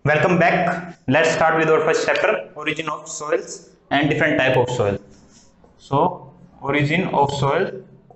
Welcome back. Let's start with our first chapter, origin of soils and different type of soil. So, origin of soil.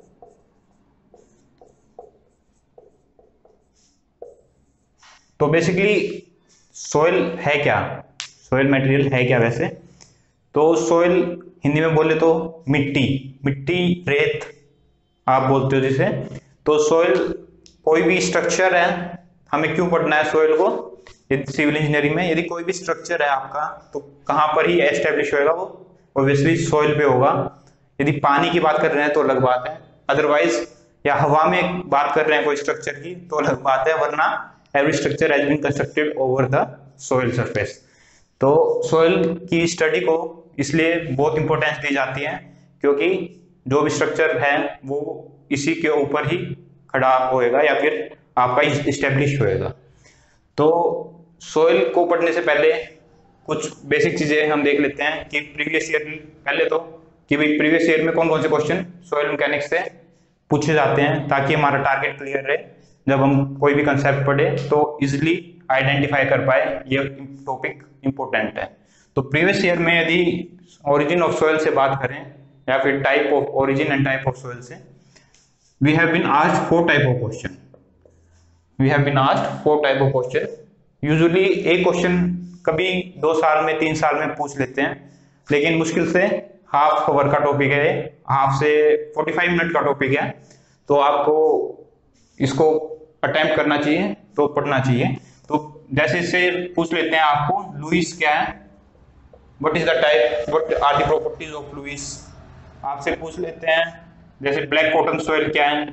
तो basically soil है क्या? Soil material है क्या वैसे? तो soil Hindi में बोले तो मिट्टी, मिट्टी, रेत आप बोलते हो जिसे। तो सोइल कोई भी स्ट्रक्चर है। हमें क्यों पढ़ना है सोइल को? यदि सिविल इंजीनियरिंग में यदि कोई भी स्ट्रक्चर है आपका तो कहां पर ही एस्टेब्लिश होगा? वो ऑब्वियसली सोइल पे होगा। यदि पानी की बात कर रहे हैं तो अलग बात है, अदरवाइज या हवा में बात कर रहे हैं कोई स्ट्रक्चर की तो अलग बात है, वरना every structure has been constructed over the soil surface. तो सोइल की स्टडी को इसलिए बहुत इंपॉर्टेंस दी जाती है क्योंकि जो भी स्ट्रक्चर है वो इसी के ऊपर ही खड़ा होएगा या फिर आपका इस्टेब्लिश होएगा। तो सोइल को पढ़ने से पहले कुछ बेसिक चीजें हम देख लेते हैं कि प्रीवियस ईयर पहले तो कि भाई प्रीवियस ईयर में कौन कौन से क्वेश्चन सोइल मैकेनिक्स से पूछे जाते हैं, ताकि हमारा टारगेट क्लियर रहे। जब हम कोई भी कंसेप्ट पढ़े तो इजिली आइडेंटिफाई कर पाए ये टॉपिक इंपॉर्टेंट है। तो प्रीवियस ईयर में यदि ओरिजिन ऑफ सोइल से बात करें या फिर type of origin and type of soil से, we have been asked 4 type of question. We have been asked 4 type of question. Usually एक क्वेश्चन कभी 2 साल में 3 साल में पूछ लेते हैं, लेकिन मुश्किल से हाफ आवर का टॉपिक है, हाफ से 45 मिनट का टॉपिक है। तो आपको इसको अटेम्प्ट करना चाहिए, तो पढ़ना चाहिए। तो जैसे इससे पूछ लेते हैं आपको लुईस क्या है, what is the type, what are the properties of loess. आपसे पूछ लेते हैं जैसे ब्लैक कॉटन सोइल क्या है,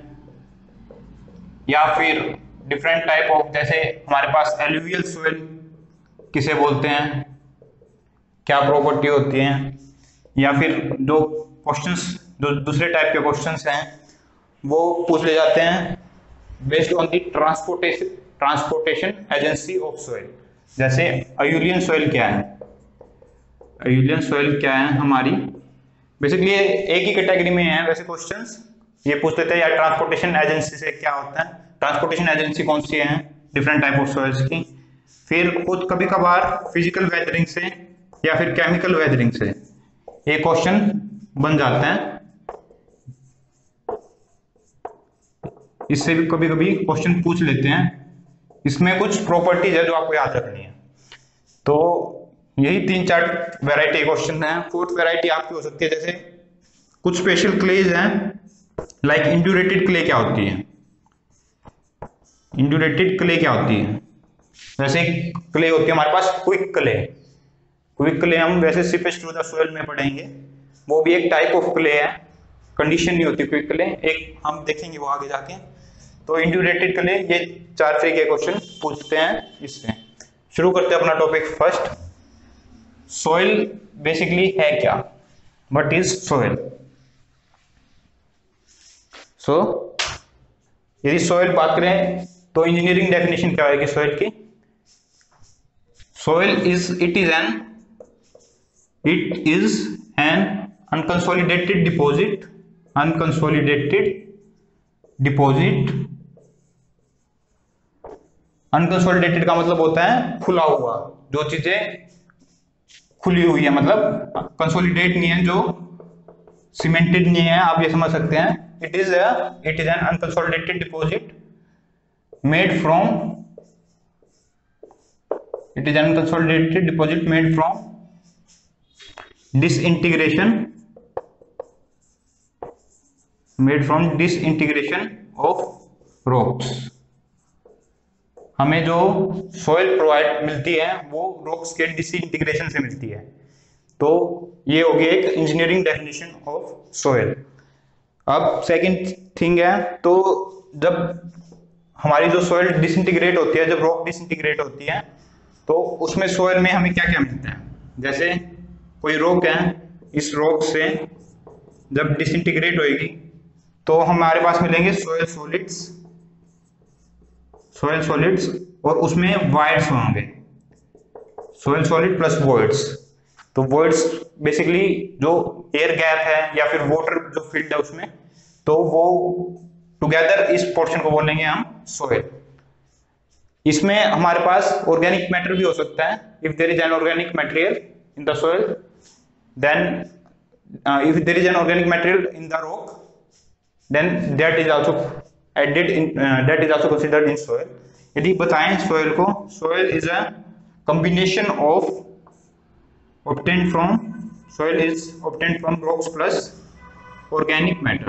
या फिर डिफरेंट टाइप ऑफ, जैसे हमारे पास एलुवियल सोइल किसे बोलते हैं, क्या प्रॉपर्टी होती है। या फिर जो क्वेश्चंस, जो दूसरे टाइप के क्वेश्चंस हैं वो पूछ ले जाते हैं based on the transportation agency of soil. जैसे अयूलियन सोइल क्या है, अयूलियन सोइल क्या है हमारी, बेसिकली एक ही कैटेगरी में है वैसे क्वेश्चंस। ये पूछ लेते हैं या ट्रांसपोर्टेशन एजेंसी से क्या होता है, ट्रांसपोर्टेशन एजेंसी कौन सी है डिफरेंट टाइप ऑफ सोइल्स की। फिर खुद कभी कभार फिजिकल वेदरिंग से या फिर केमिकल वेदरिंग से ये क्वेश्चन बन जाते हैं। इससे भी कभी कभी क्वेश्चन पूछ लेते हैं। इसमें कुछ प्रॉपर्टीज है जो आपको याद रखनी है। तो यही 3-4 वैरायटी क्वेश्चन है। 4th वैरायटी आपकी हो सकती है जैसे कुछ स्पेशल क्लेज हैं, लाइक इंड्यूरेटेड क्ले क्या होती है, इंड्यूरेटेड क्ले क्या होती है। वैसे क्ले होती है हमारे पास क्विक क्ले। क्विक क्ले हम वैसे सीपेज टू द सोइल में पढ़ेंगे, वो भी एक टाइप ऑफ क्ले है, कंडीशन नहीं होती क्विक क्ले, एक हम देखेंगे वो आगे जाके। तो इंड्यूरेटेड क्ले, ये 4 तरह के क्वेश्चन पूछते हैं इससे। शुरू करते हैं अपना टॉपिक फर्स्ट। सोइल बेसिकली है क्या, व्हाट इज सोइल। सो यदि सोइल बात करें तो इंजीनियरिंग डेफिनेशन क्या होगी सोइल की। Soil is it is an unconsolidated deposit, unconsolidated deposit. Unconsolidated का मतलब होता है खुला हुआ, जो चीजें खुली हुई है, मतलब कंसोलिडेट नहीं है, जो सीमेंटेड नहीं है, आप ये समझ सकते हैं। It is an unconsolidated deposit made from, it is an unconsolidated deposit made from disintegration of rocks। हमें जो सोइल प्रोवाइड मिलती है वो रॉक्स के डिसइंटीग्रेशन से मिलती है। तो ये होगी एक इंजीनियरिंग डेफिनेशन ऑफ सोइल। अब सेकंड थिंग है, तो जब हमारी जो सोइल डिसइंटीग्रेट होती है, जब रॉक डिसइंटीग्रेट होती है तो उसमें सोइल में हमें क्या क्या मिलता है। जैसे कोई रॉक है, इस रॉक से जब डिसइंटीग्रेट होएगी तो हमारे पास मिलेंगे सोइल सॉलिड्स, सोइल सॉलिड्स, और उसमें वॉइड्स होंगे, सोइल सॉलिड प्लस वॉइड्स। तो वॉइड्स बेसिकली जो एयर गैप है या फिर वाटर जो फील्ड है उसमें, तो वो टुगेदर इस पोर्शन को बोलेंगे हम सोइल। इसमें हमारे पास ऑर्गेनिक मैटर भी हो सकता है। If there is an organic material in the soil, then if there is an organic material in the rock, then that is also added in that is also considered in soil। यदि बताएं soil को, soil is a combination of obtained from soil is obtained from rocks plus organic matter,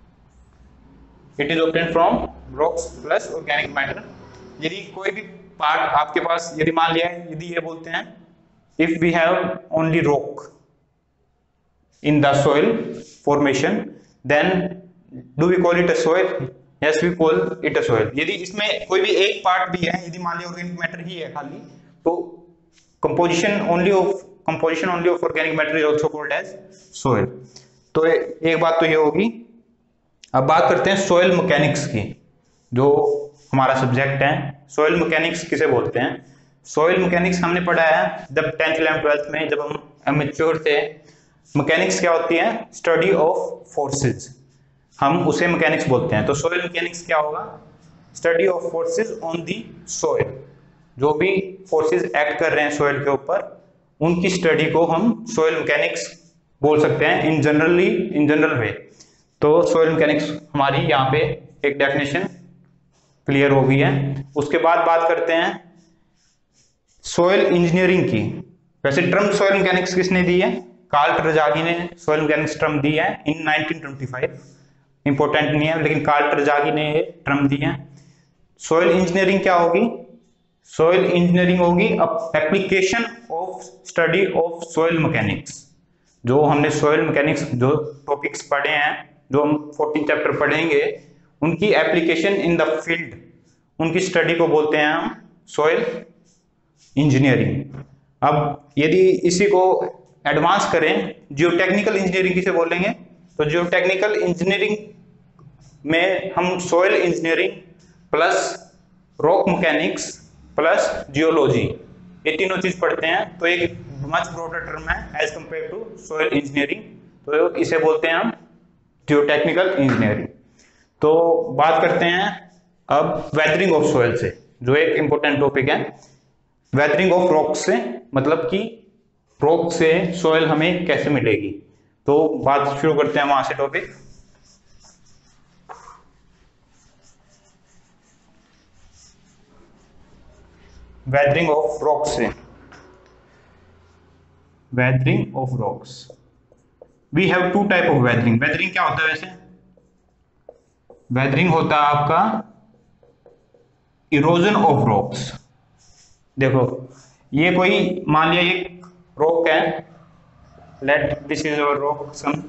it is obtained from rocks plus organic matter। यदि कोई भी part आपके पास, यदि मान लिया यदि ये बोलते हैं if we have only rock in the soil formation, then do we call it a soil? Yes, we call it a soil। यदि इसमें कोई भी एक पार्ट भी है, यदि मान लिया ऑर्गेनिक मैटर ही है खाली, तो composition only of organic matter is also called as soil। तो एक बात तो ये होगी। अब बात करते हैं सोयल मैकेनिक्स की, जो हमारा सब्जेक्ट है। सोयल मैकेनिक्स किसे बोलते हैं? सोयल मैकेनिक्स हमने पढ़ा है जब 10th 11th 12th में, जब हम अमेच्योर थे। मैकेनिक्स क्या होती है? स्टडी ऑफ फोर्सेज, हम उसे मैकेनिक्स बोलते हैं। तो सोयल मैकेनिक्स क्या होगा? Study of forces on the soil, जो भी फोर्सेज एक्ट कर रहे हैं सोयल के ऊपर, उनकी स्टडी को हम सोयल मैकेनिक्स बोल सकते हैं इन जनरल वे। तो सोयल मैकेनिक्स हमारी यहाँ पे एक डेफिनेशन क्लियर हो गई है। उसके बाद बात करते हैं सोयल इंजीनियरिंग की। वैसे टर्म सोयल मैकेनिक्स किसने दी है? कार्ल ट्रेजागी ने सोयल मैकेनिक्स टर्म दी है इन 1925। इंपॉर्टेंट नहीं है, लेकिन कार्ल ट्रेजागी ने ये टर्म दी है। सोयल इंजीनियरिंग क्या होगी? सोयल इंजीनियरिंग होगी application of study of soil mechanics. जो हमने सोयल मैकेनिक्स जो टॉपिक्स पढ़े हैं, जो हम 14 चैप्टर पढ़ेंगे, उनकी एप्लीकेशन इन द फील्ड, उनकी स्टडी को बोलते हैं हम सोयल इंजीनियरिंग। अब यदि इसी को एडवांस करें, जियोटेक्निकल इंजीनियरिंग किसे बोलेंगे? तो जियोटेक्निकल इंजीनियरिंग में हम soil engineering plus rock mechanics plus geology, ये तीनों चीज पढ़ते हैं। तो एक मच ब्रॉडर टर्म है as compare to soil engineering, तो इसे बोलते हैं हम जियोटेक्निकल इंजीनियरिंग। तो बात करते हैं अब वेदरिंग ऑफ सोयल से, जो एक इंपॉर्टेंट टॉपिक है। वेदरिंग ऑफ रॉक से मतलब कि रॉक से सोयल हमें कैसे मिलेगी। तो बात शुरू करते हैं वहां से टॉपिक। वेदरिंग ऑफ रॉक्स से, weathering of rocks, we have two type of weathering. Weathering क्या होता है वैसे? वेदरिंग होता है आपका इरोजन ऑफ रॉक्स। देखो ये कोई मान लिया एक रॉक है, let this is our rock some,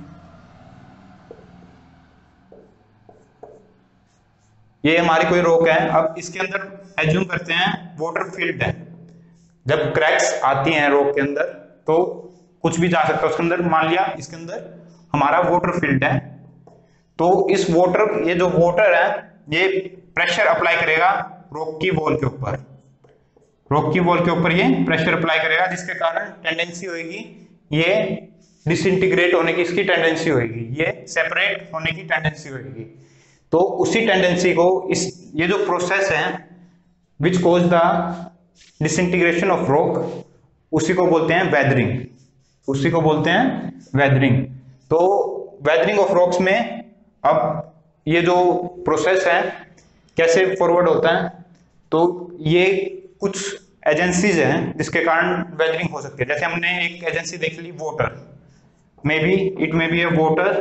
ये हमारी कोई रॉक है। अब इसके अंदर एज्यूम करते हैं वाटर फील्ड है। जब क्रैक्स आती हैं रॉक के अंदर तो कुछ भी जा सकता है उसके अंदर। मान लिया इसके अंदर हमारा वाटर फील्ड है, तो इस वाटर, ये जो वाटर है ये प्रेशर अप्लाई करेगा रॉक की वॉल के ऊपर। रॉक की वॉल के ऊपर ये प्रेशर अप्लाई करेगा, जिसके कारण टेंडेंसी होगी ये डिसइंटीग्रेट होने की, इसकी टेंडेंसी होगी, ये सेपरेट होने की टेंडेंसी होगी। तो उसी टेंडेंसी को ये जो प्रोसेस है which cause the disintegration of rock, उसी को बोलते हैं वेदरिंग, उसी को बोलते हैं वेदरिंग। तो वेदरिंग ऑफ रॉक्स में अब ये जो प्रोसेस है कैसे फॉरवर्ड होता है, तो ये कुछ एजेंसीज हैं जिसके कारण वेदरिंग हो सकती है। जैसे हमने एक एजेंसी देख ली water, may be it may be a water.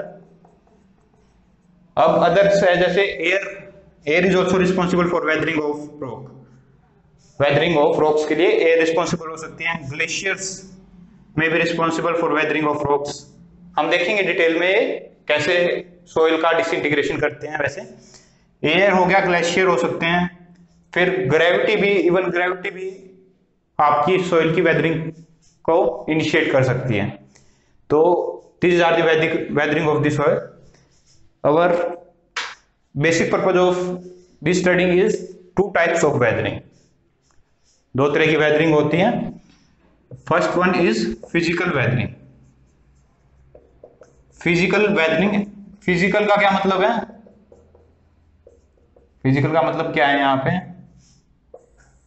अब अदर्स है जैसे air, air is also responsible for weathering of rock. Weathering of rocks के लिए एयर रिस्पॉन्सिबल हो सकती है। ग्लेशियर्स में भी responsible for weathering of rocks. हम देखेंगे डिटेल में कैसे सोइल का डिसइंटीग्रेशन करते हैं। वैसे एयर हो गया, ग्लेशियर हो सकते हैं, फिर ग्रेविटी भी, इवन ग्रेविटी भी आपकी सोइल की वेदरिंग को इनिशिएट कर सकती है। तो this are the weathering of the soil. Our basic purpose of this study is two types of weathering। दो तरह की वेदरिंग होती है। First one is physical weathering. Physical weathering, physical का क्या मतलब है? फिजिकल का मतलब क्या है यहाँ पे?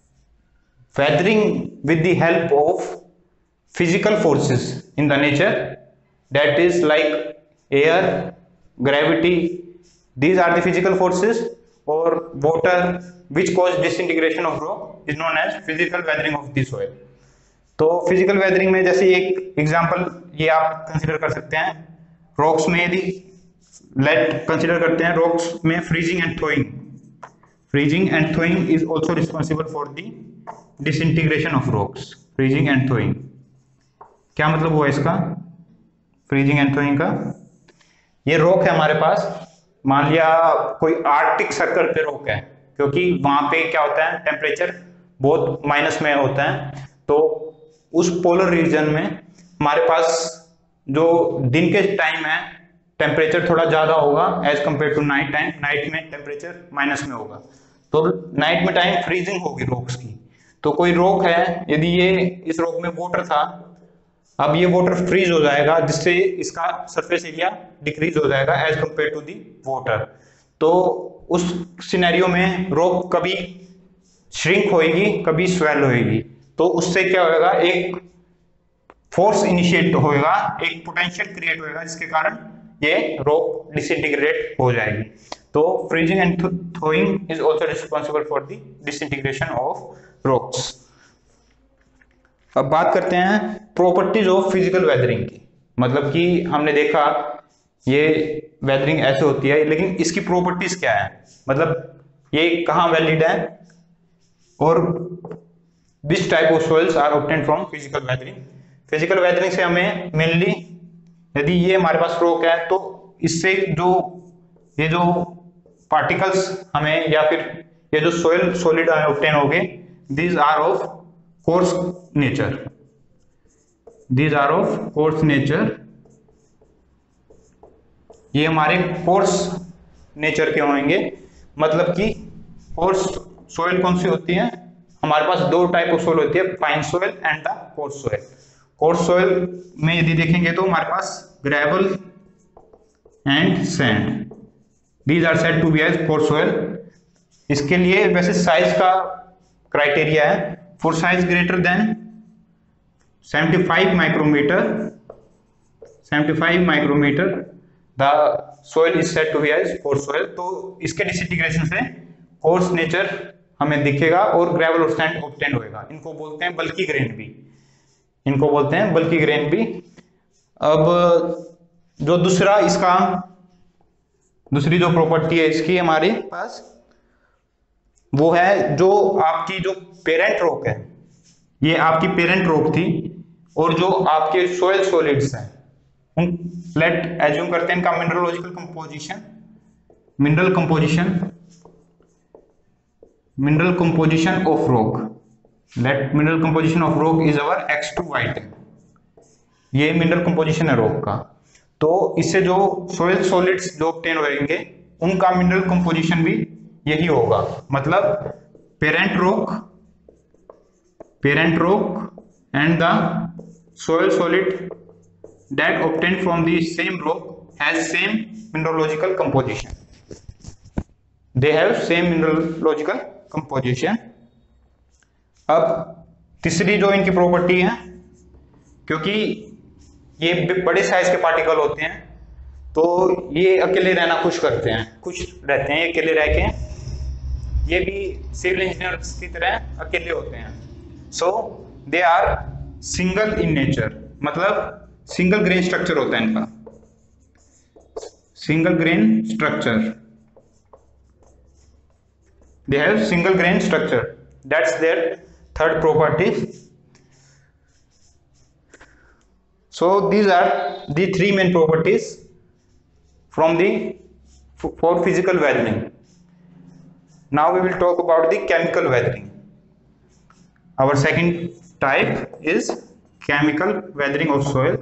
weathering with the help of physical forces in the nature, that is like air, gravity. These are the physical forces, or water, which cause disintegration of rock is known as physical weathering of the soil. तो physical weathering में जैसे एक example ये आप consider कर सकते हैं, rocks में यदि लेट कंसीडर करते हैं, रॉक्स में freezing and thawing. Freezing and thawing is also responsible for the disintegration of rocks. Freezing and thawing क्या मतलब हुआ इसका? फ्रीजिंग एंड थोइंग का, ये रॉक है हमारे पास, मान लिया कोई आर्कटिक सर्कल पे रॉक है, क्योंकि वहां पे क्या होता है, टेम्परेचर बहुत माइनस में होता है, तो उस पोलर रीजन में हमारे पास जो दिन के टाइम है टेम्परेचर थोड़ा ज्यादा होगा as compare to night time. Night में टेम्परेचर माइनस में होगा, तो नाइट में टाइम फ्रीजिंग होगी रॉक्स की. तो कोई रॉक है, यदि ये इस रॉक में वाटर था, अब ये वाटर फ्रीज हो जाएगा, जिससे इसका सरफेस एरिया डिक्रीज हो जाएगा as compare to the water. तो उस सिनेरियो में रॉक कभी श्रिंक होएगी, कभी स्वेल होएगी. तो उससे क्या होगा, एक फोर्स इनिशिएट होएगा, एक पोटेंशियल क्रिएट होएगा, जिसके कारण ये रॉक डिसइंटीग्रेट हो जाएगी. तो freezing and thawing is also responsible for the disintegration of rocks. अब बात करते हैं प्रॉपर्टीज ऑफ फिजिकल वेदरिंग की. मतलब कि हमने देखा ये वेदरिंग ऐसे होती है, लेकिन इसकी प्रॉपर्टीज क्या है, मतलब ये कहाँ वैलिड है, और which type of soils are obtained from physical weathering. Physical weathering से हमें मेनली, यदि ये हमारे पास रॉक है, तो इससे जो ये जो पार्टिकल्स हमें, या फिर ये जो सॉइल सॉलिड हमें ऑब्टेन होंगे, these are of coarse nature. These are of coarse nature. ये हमारे कोर्स नेचर के होंगे. मतलब कि कोर्स सॉइल कौन सी होती है, हमारे पास दो टाइप ऑफ सॉइल होती है, fine soil and the coarse soil. Coarse soil में यदि देखेंगे तो हमारे पास gravel and sand, these are said to be as coarse soil. इसके लिए वैसे साइज का क्राइटेरिया है, for size greater than 75 micrometer the soil is said to be as coarse soil. तो इसके डिसइंटीग्रेशन से कोर्स नेचर हमें दिखेगा और ग्रेवल और सैंड ऑब्टेन होएगा. इनको बोलते हैं बल्की ग्रेन भी, इनको बोलते हैं बल्की ग्रेन भी. अब जो दूसरा इसका, दूसरी जो प्रॉपर्टी है इसकी हमारे पास, वो है जो आपकी जो पेरेंट रॉक है, ये आपकी पेरेंट रॉक थी, और जो आपके सोयल सॉलिड्स हैं, उन लेट एज्यूम करते हैं इनका mineralogical composition. Mineral composition of rock, let mineral composition of rock is our X2 item. ये मिनरल कंपोजिशन है रॉक का. तो इससे जो सोयल सॉलिड्स जो ऑब्टेन होंगे, उनका मिनरल कंपोजिशन भी यही होगा. मतलब parent rock and the soil solid that obtained from the same rock has same mineralogical composition. They have same mineralogical composition. अब तीसरी जो इनकी प्रॉपर्टी है, क्योंकि ये बड़े साइज के पार्टिकल होते हैं, तो ये अकेले रहना खुश रहते हैं, ये अकेले रह के, ये भी सिविल इंजीनियर्स की तरह अकेले होते हैं. So they are single in nature, मतलब सिंगल ग्रेन स्ट्रक्चर होता है इनका, single grain structure. They have single grain structure, that's their third property. So these are the three main properties from the for physical weathering. Now we will talk about the chemical weathering. Our second type is chemical weathering of soil.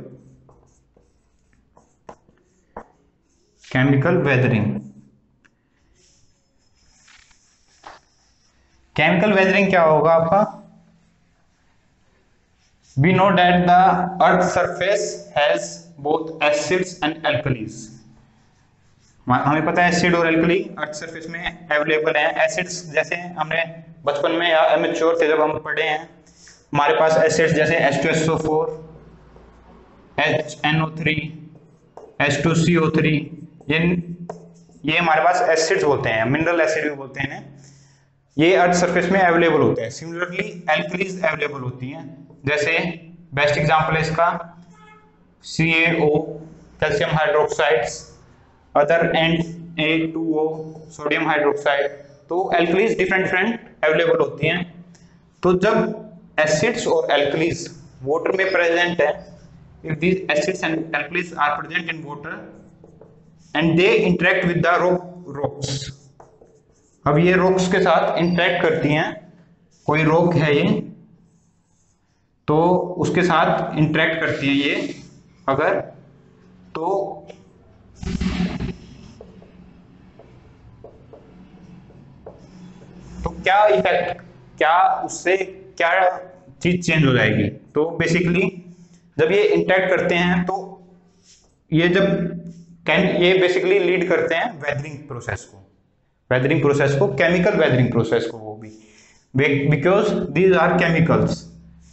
Chemical weathering. Chemical weathering क्या होगा आपका? We know that the earth surface has both acids and alkalis. हमें पता है acid और alkali earth surface में available है. Acids जैसे हमने बचपन में या एमेच्योर थे जब हम पढ़े हैं, हमारे पास एसिड्स जैसे H2SO4, HNO3, H2CO3, ये हमारे पास एसिड्स होते हैं, मिनरल एसिड भी बोलते हैं। ये अर्थ सरफेस में अवेलेबल होते हैं। सिमिलरली एल्कलीज अवेलेबल होती हैं, जैसे बेस्ट एग्जांपल है इसका CaO, calcium hydroxides, other and A2O, sodium hydroxide. तो एल्कलीज डिफरेंट अवेलेबल होती हैं। तो जब एसिड्स और एल्कलीज वाटर में प्रेजेंट है, if these acids and alkalis are present in water and they interact with the rocks, अब ये rocks के साथ interact करती हैं, कोई rock है ये, तो उसके साथ interact करती हैं ये, अगर तो क्या इफेक्ट, क्या उससे क्या चीज चेंज हो जाएगी। तो बेसिकली जब ये इंटरेक्ट करते हैं तो ये ये बेसिकली लीड करते हैं वेदरिंग प्रोसेस को, केमिकल वेदरिंग प्रोसेस को, वो भी because these are chemicals,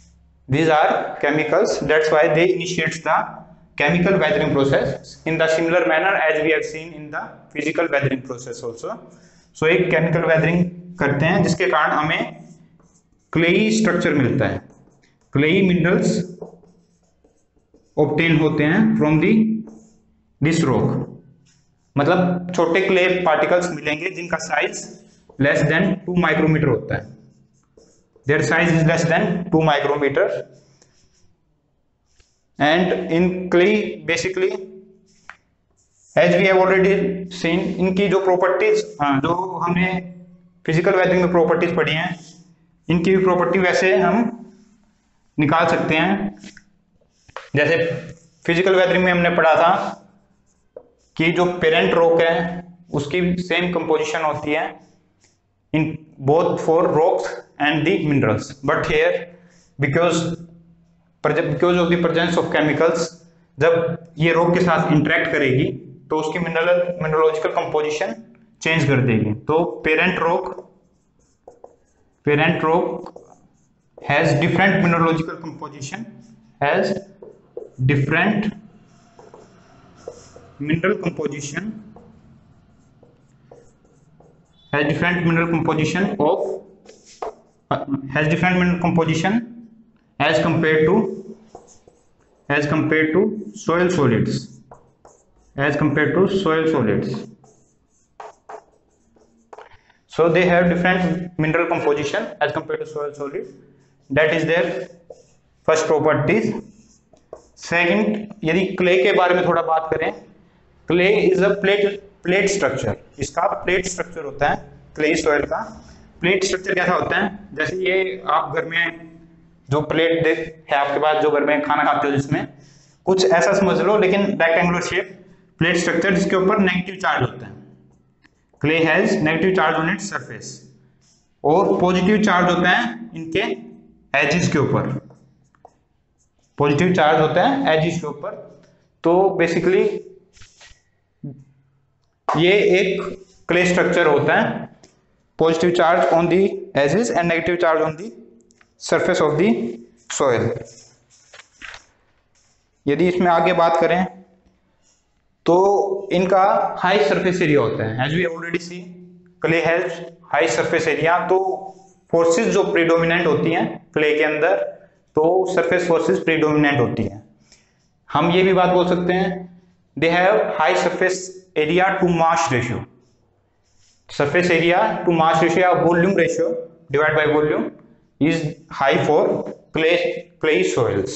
that's why they initiates the chemical weathering process in the similar manner as we have seen in the physical weathering process also. So एक chemical weathering करते हैं जिसके कारण हमें clay structure मिलता है, clay minerals obtain होते हैं फ्रॉम दिस रॉक, मतलब छोटे क्ले पार्टिकल्स मिलेंगे जिनका साइज लेस देन 2 माइक्रोमीटर होता है, their size is less than 2 micrometer. And in clay basically as we have already seen, इनकी जो प्रॉपर्टीज, जो हमने फिजिकल वेदरिंग में प्रॉपर्टीज पढ़ी हैं, इनकी भी प्रॉपर्टी वैसे हम निकाल सकते हैं। जैसे फिजिकल वेदरिंग में हमने पढ़ा था कि जो पेरेंट रॉक है उसकी सेम कंपोजिशन होती है in both for rocks and the minerals, but here because of the presence of chemicals, जब ये रॉक के साथ इंटरेक्ट करेगी तो उसकी मिनरोलॉजिकल कंपोजिशन चेंज कर देगी। तो parent rock has different mineralogical composition, has different mineral composition has different mineral composition as compared to soil solids, so they have different mineral composition as compared to soil solid. That is their first properties. Second, यदि clay के बारे में थोड़ा बात करें, clay is a plate structure, इसका plate structure होता है। क्ले सॉइल का प्लेट स्ट्रक्चर कैसा होता है, जैसे ये आप घर में जो प्लेट है आपके पास, जो घर में खाना खाते हो, जिसमें कुछ ऐसा समझ लो, लेकिन रेक्टेंगुलर शेप प्लेट स्ट्रक्चर जिसके ऊपर नेगेटिव चार्ज होता है। Clay has negative charge on its surface और पॉजिटिव चार्ज होता है इनके एजेस के ऊपर, पॉजिटिव चार्ज होता है एजेस के ऊपर। तो बेसिकली ये एक क्ले स्ट्रक्चर होता है, positive charge on the edges and negative charge on the surface of the soil. यदि इसमें आगे बात करें तो इनका हाई सरफेस एरिया होता है, as we already see clay has high surface area. तो फोर्सेस जो प्रीडोमिनेंट होती हैं क्ले के अंदर, तो सरफेस फोर्सेस प्रीडोमिनेंट होती हैं। हम ये भी बात बोल सकते हैं, they have high surface area to mass ratio, surface area to mass ratio या volume ratio divide by volume is high for clay soils.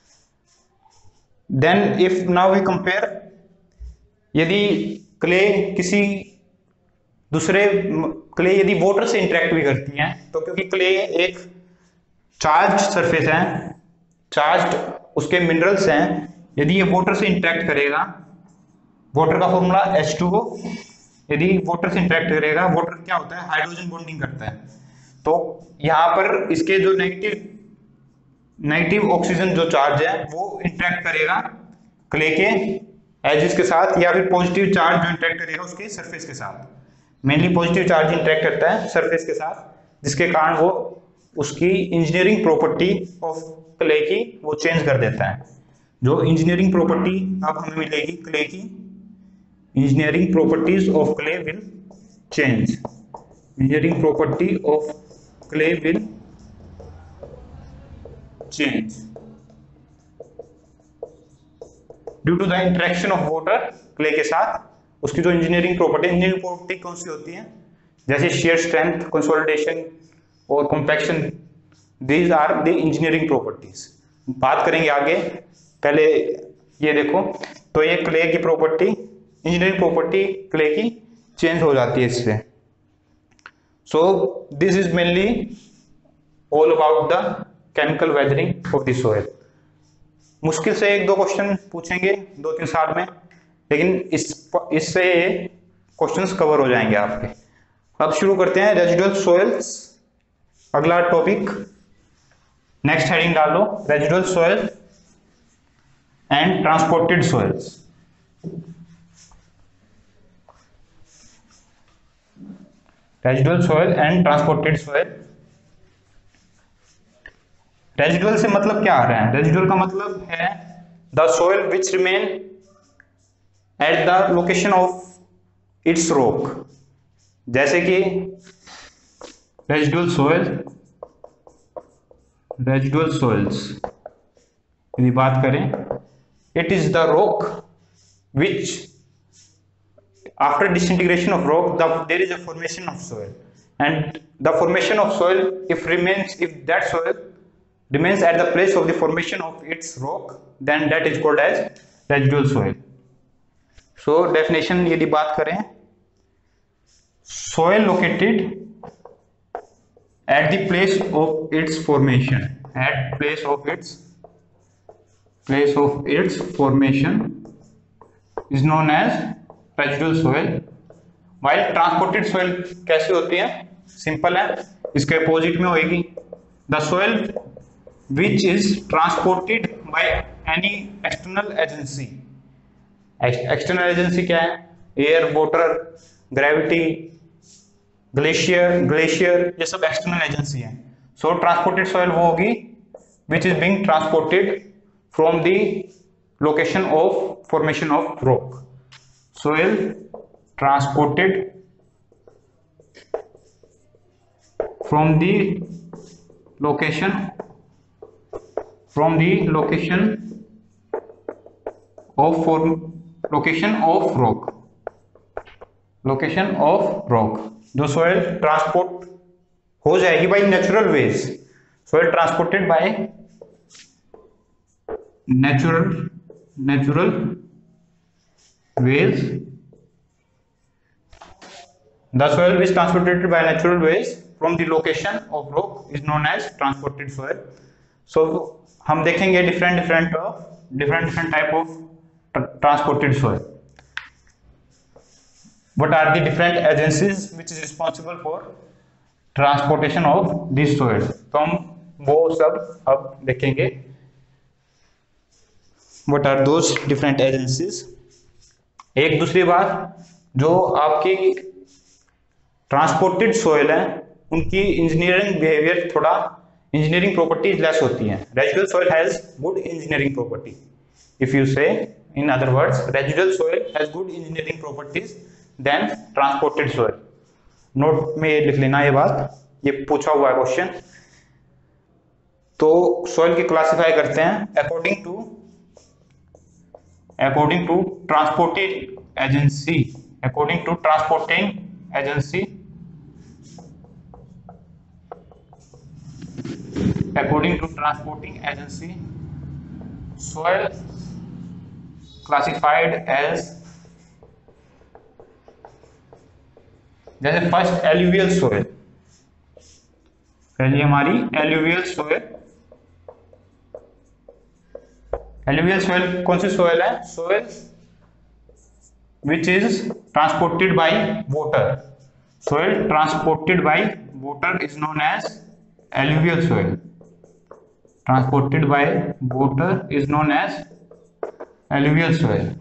Then if now we compare, यदि क्ले किसी दूसरे क्ले यदि वाटर से interact भी करती हैं, तो क्योंकि क्ले एक चार्ज सरफेस है, चार्ज उसके मिनरल्स हैं, यदि ये वाटर से इंटरेक्ट करेगा, वाटर का फॉर्मूला H2O, यदि वाटर से इंटरेक्ट करेगा, वाटर क्या होता है, हाइड्रोजन बॉन्डिंग करता है। तो यहां पर इसके जो नेगेटिव ऑक्सीजन जो चार्ज है वो इंटरेक्ट करेगा क्ले के एजेस के साथ, या फिर पॉजिटिव चार्ज जो इंटरेक्ट करेगा उसके सरफेस के साथ। मेनली पॉजिटिव चार्ज इंटरेक्ट करता है सरफेस के साथ, जिसके कारण वो उसकी इंजीनियरिंग प्रॉपर्टी ऑफ क्ले की वो चेंज कर देता है। जो इंजीनियरिंग प्रॉपर्टी अब हमें मिलेगी क्ले की, engineering properties of clay will change, engineering property of clay will change due to the interaction of water clay के साथ। उसकी जो इंजीनियरिंग प्रॉपर्टी कौन सी होती है, जैसे शेयर स्ट्रेंथ, कंसोलिडेशन और compaction, these are the engineering properties. बात करेंगे आगे, पहले ये देखो, तो ये क्ले की प्रॉपर्टी, इंजीनियरिंग प्रॉपर्टी क्ले की चेंज हो जाती है इससे। So this is mainly all about the chemical weathering of the soil. मुश्किल से 1-2 क्वेश्चन पूछेंगे 2-3 साल में, लेकिन इससे क्वेश्चंस कवर हो जाएंगे आपके। अब शुरू करते हैं रेजिडुअल सॉइल्स, अगला टॉपिक, नेक्स्ट हेडिंग डाल लो, residual soil and transported soils. Residual soil and transported soil. Residual से मतलब क्या आ रहा है, रेजिडुअल का मतलब है the soil which remain at the location of its rock. जैसे कि रेजिडुअल सॉइल्स यदि बात करें, it is the rock which after disintegration of rock there is a formation of soil, and the formation of soil if that soil remains at the place of the formation of its rock, then that is called as residual soil. So definition यदि बात करें, soil located at the place of its formation, at place of its formation is known as residual soil. While transported soil कैसी होती है, simple है, इसके opposite में होगी the soil which is transported by any external agency. External agency क्या है, air, water, gravity, glacier, ये सब एक्सटर्नल एजेंसी है। सो ट्रांसपोर्टेड सोइल वो होगी which is being transported from the location of formation of rock. Soil transported from the location of rock, जो soil transport हो जाएगी by natural ways, soil transported by natural ways, the soil which transported by natural ways from the location of rock is known as transported soil. So हम देखेंगे different type of transported soil. What are the different agencies which is responsible for transportation of this soil? तो हम वो सब अब देखेंगे, what are those different agencies. एक दूसरी बात, जो आपकी ट्रांसपोर्टेड सोइल है उनकी इंजीनियरिंग बिहेवियर, थोड़ा इंजीनियरिंग प्रॉपर्टीज लेस होती हैं। Residual soil has good engineering property, if you say in other words residual soil has good engineering properties than transported soil. Note में ये लिख लेना, ये बात, ये पूछा हुआ है क्वेश्चन। तो सोइल की क्लासिफाई करते हैं according to transporting agency, soil classified as, जैसे फर्स्ट एल्यूवियल सोइल, पहली हमारी एल्यूवियल सोइल। एल्यूवियल सोइल कौन सी सोइल है, soil which is transported by water, soil transported by water is known as alluvial soil, transported by water is known as alluvial soil.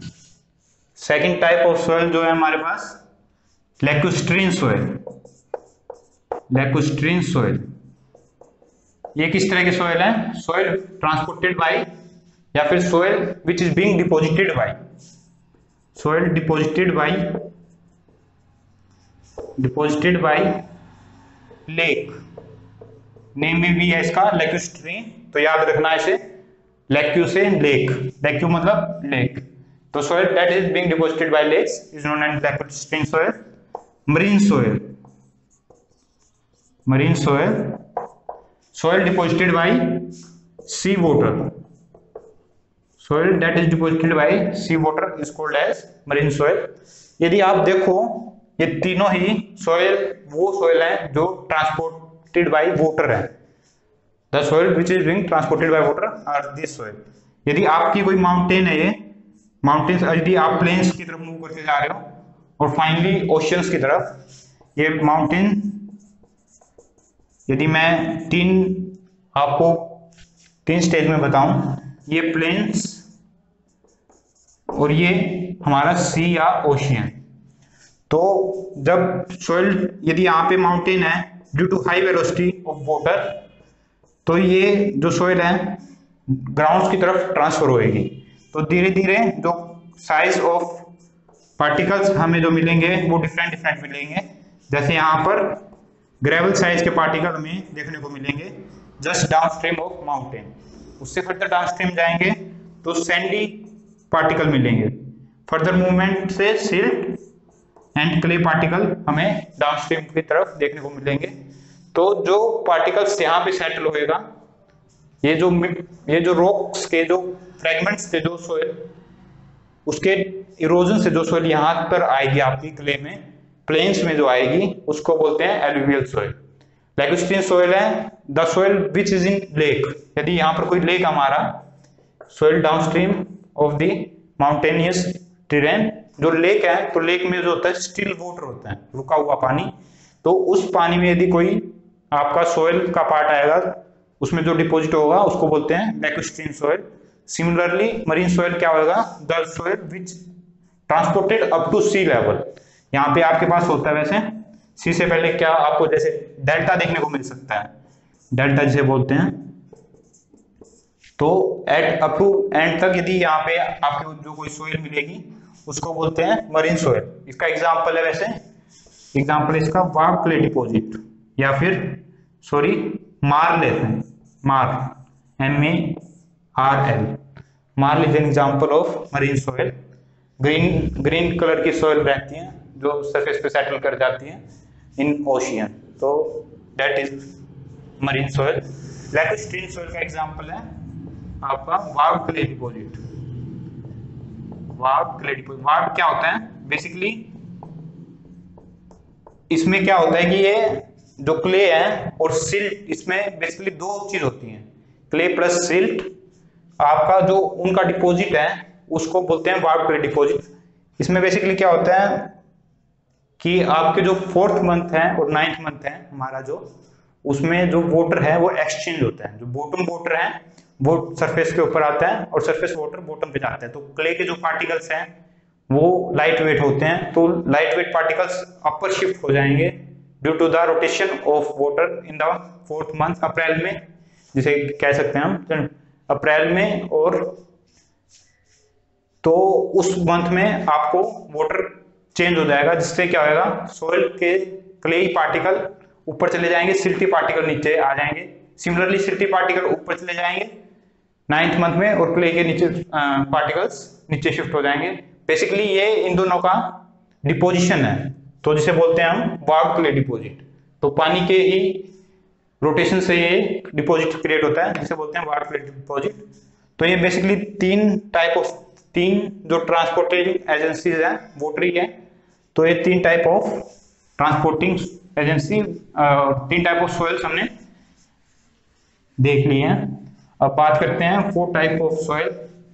Second type of soil जो है हमारे पास लैक्यूस्ट्रीन soil, लैकुस्ट्रीन soil, ये किस तरह के सॉइल है? Soil transported by, या फिर soil which is being deposited by, soil deposited by lake. Name में भी है इसका लैकुस्ट्रीन, तो याद रखना इसे, लैक्यू से लेक, लैक्यू मतलब लेक। तो soil that is being deposited by lakes is known as lacustrine soil. Marine soil, soil deposited by sea water, soil that is deposited by sea water is called as marine soil। यदि आप देखो ये तीनों ही soil वो soil है जो transported by water है, the soil which is being transported by water are this soil। यदि आपकी कोई माउंटेन है, ये माउंटेन्स, यदि आप प्लेन्स की तरफ मूव करते जा रहे हो और फाइनली ओशियंस की तरफ, ये माउंटेन, यदि मैं आपको तीन स्टेज में बताऊं, ये प्लेन्स और ये हमारा सी या ओशियन। तो जब सॉइल, यदि यहाँ पे माउंटेन है, due to high velocity of water, तो ये जो सॉइल है ग्राउंड्स की तरफ ट्रांसफर होएगी। तो धीरे धीरे जो साइज ऑफ पार्टिकल्स हमें जो मिलेंगे वो डिफरेंट मिलेंगे। जैसे यहाँ पर ग्रेवल साइज के पार्टिकल हमें देखने को मिलेंगे जस्ट डाउनस्ट्रीम ऑफ माउंटेन। उससे फर्दर डाउनस्ट्रीम जाएंगे तो सैंडी पार्टिकल मिलेंगे। फर्दर मूवमेंट से सिल्ट एंड क्ले पार्टिकल हमें डाउनस्ट्रीम की तरफ देखने को मिलेंगे। तो जो पार्टिकल्स यहाँ पे सेटल होएगा, ये जो रॉक्स के जो फ्रेगमेंट्स थे जो सोइल, उसके इरोजन से जो सोइल यहाँ पर आएगी आपकी क्ले में, प्लेन्स में जो आएगी, उसको बोलते हैं एलुवियल सोइल। लैकुस्ट्रीन सोइल है the soil which is in lake. यदि यहाँ पर कोई लेक हमारा, soil downstream of the mountainous terrain, जो लेक है, तो लेक में जो होता है स्टिल वाटर होता है, रुका हुआ पानी। तो उस पानी में यदि कोई आपका सोइल का पार्ट आएगा, उसमें जो डिपॉजिट होगा उसको बोलते हैं lacustrine soil. Similarly marine soil क्या होगा? The soil which transported up to sea level. यहाँ पे आपके पास होता है वैसे सी से पहले क्या, आपको जैसे डेल्टा देखने को मिल सकता है, डेल्टा जिसे बोलते हैं। तो एट अप टू एंड तक यदि यहाँ पे आपको जो कोई सोइल मिलेगी उसको बोलते हैं मरीन सोइल। इसका एग्जांपल है वैसे, एग्जांपल इसका वार्म क्ले डिपॉजिट, या फिर सॉरी मार्ल लेते हैं, marl MARL, marl is an example of marine soil. Green colour की सोइल रहती है जो सरफेस पे सेटल कर जाती है इन ओशियन, तो that is marine soil. Lacustrine soil का एग्जांपल है आपका वार्म क्ले डिपॉजिट। वार्म क्या होता है? बेसिकली इसमें क्या होता है कि ये जो क्ले है और सिल्ट, इसमें बेसिकली दो चीज होती हैं, क्ले प्लस सिल्ट। आपका जो उनका डिपॉजिट है उसको बोलते हैं वार्म क्ले डिपॉजिट। इसमें बेसिकली क्या होता है कि आपके जो 4th मंथ है और 9th मंथ है हमारा, जो उसमें जो वाटर है वो एक्सचेंज होता है। जो बॉटम वाटर है वो सरफेस के ऊपर आता है और सरफेस वाटर बॉटम पे जाता है। तो क्ले के जो पार्टिकल्स हैं वो लाइट वेट होते हैं, तो light weight particles upper shift हो जाएंगे due to the rotation of water in the 4th month, April में, जिसे कह सकते हैं हम अप्रैल में। और तो उस मंथ में आपको वाटर चेंज हो जाएगा, जिससे क्या होगा, सोइल के क्लेई पार्टिकल ऊपर चले जाएंगे, सिल्टी पार्टिकल नीचे आ जाएंगे। सिमिलरली सिल्टी पार्टिकल ऊपर चले जाएंगे 9th मंथ में और क्ले के नीचे पार्टिकल्स नीचे शिफ्ट हो जाएंगे। बेसिकली ये इन दोनों का डिपोजिशन है, तो जिसे बोलते हैं हम वार्म क्ले डिपॉजिट। तो पानी के ही रोटेशन से ये डिपॉजिट क्रिएट होता है, जिसे बोलते हैं वार्म क्ले डिपॉजिट। तो ये बेसिकली तीन जो ट्रांसपोर्टिंग एजेंसीज हैं वाटरी है, तो ये 3 type of transporting agency, 3 type of soils हमने देख लिए हैं। अब बात करते हैं 4 type of soil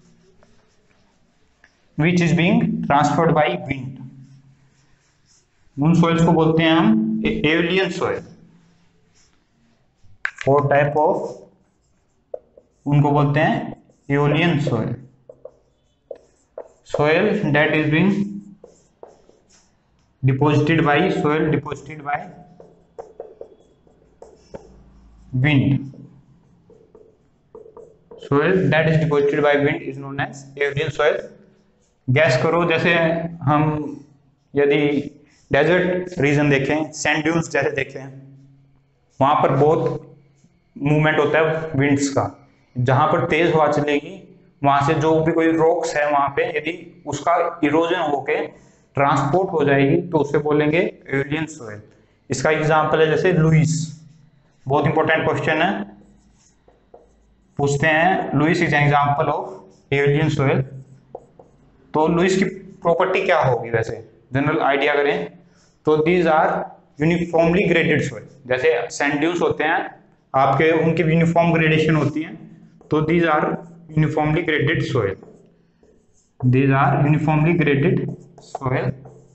which is being transferred by wind. उन सोइल्स को बोलते हैं हम एलियन सोइल। 4 टाइप ऑफ, उनको बोलते हैं aeolian soil. soil that is being deposited by wind. Soil that is deposited by wind is known as alluvial soil. Guess करो, जैसे हम यदि डेजर्ट रीजन देखें, सैंड ड्यून्स जैसे देखें, वहां पर बहुत मूवमेंट होता है विंड्स का। जहां पर तेज हवा चलेगी वहां से जो भी कोई रॉक्स है वहां पे यदि उसका इरोजन होके ट्रांसपोर्ट हो जाएगी तो उसे बोलेंगे एलियन सोइल। इसका एग्जांपल है जैसे लुइस, बहुत इंपॉर्टेंट क्वेश्चन है, पूछते हैं loess is an example of aeolian soil. तो लुइस की प्रॉपर्टी क्या होगी, वैसे जनरल आइडिया करें तो these are uniformly graded soil. जैसे सैंड ड्यून्स होते हैं आपके, उनकी यूनिफॉर्म ग्रेडेशन होती है, तो these are uniformly graded soil. These are uniformly graded soil.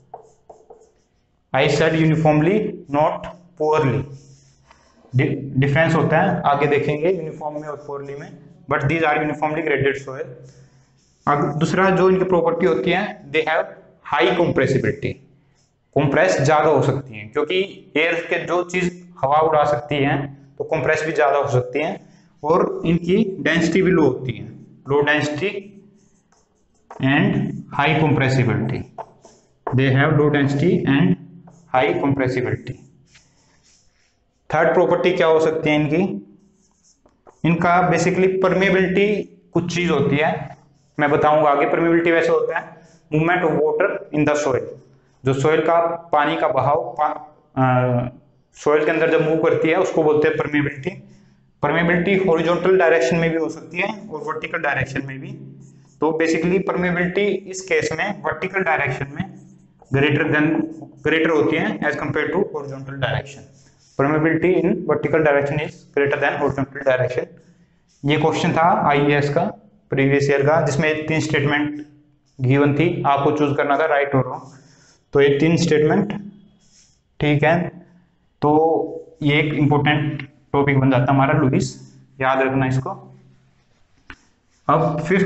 I said uniformly, not poorly. Difference होता है, आगे देखेंगे यूनिफॉर्म में और पोरली में, but these are uniformly graded soil. अब दूसरा जो इनकी प्रॉपर्टी होती है, they have high compressibility, compress ज्यादा हो सकती हैं, क्योंकि एयर के जो चीज हवा उड़ा सकती है तो कंप्रेस भी ज्यादा हो सकती हैं, और इनकी डेंसिटी भी लो होती है, low density and high compressibility. They have low density and high compressibility. Third property क्या हो सकती है इनकी, इनका बेसिकली परमेबिलिटी कुछ चीज होती है, मैं बताऊंगा आगे। परमेबिलिटी वैसे होता है movement of water in the soil, जो सोइल का पानी का बहाव सोइल के अंदर जब मूव करती है उसको बोलते हैं परमेबिलिटी। परमेबिलिटी हॉरिजॉन्टल डायरेक्शन में भी हो सकती है और वर्टिकल डायरेक्शन में भी। तो बेसिकली परमेबिलिटी इस केस में वर्टिकल डायरेक्शन में ग्रेटर होती है as compare to horizontal direction. Permeability in vertical direction is greater than horizontal direction. ये क्वेश्चन था आईएएस का प्रीवियस ईयर का, जिसमें 3 स्टेटमेंट गिवन थी, आपको चूज करना था राइट और रॉन्ग। तो ये 3 स्टेटमेंट, ठीक है, तो ये एक इंपॉर्टेंट टॉपिक बन जाता है हमारा लुइस, याद रखना इसको। अब फिफ्थ